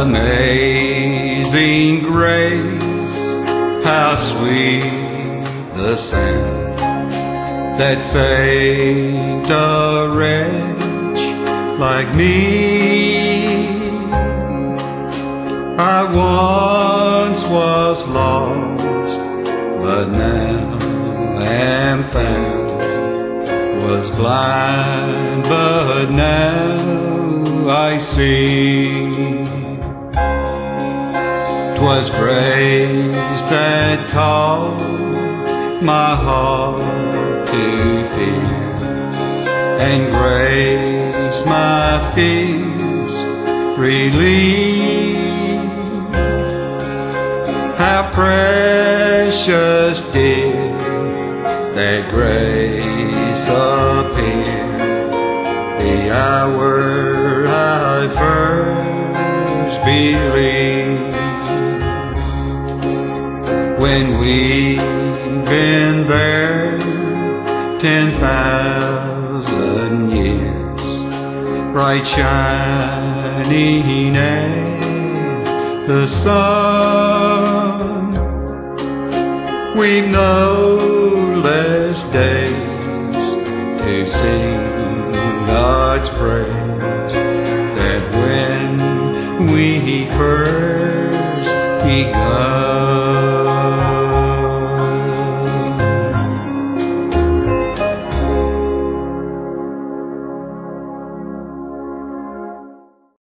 Amazing grace, how sweet the sound that saved a wretch like me. I once was lost, but now am found, was blind, but now I see. 'Twas grace that taught my heart to fear, and grace my fears relieved. How precious did that grace appear the hour I first believed. When we've been there 10,000 years, bright shining as the sun, we've no less days to sing God's praise than when we first begun.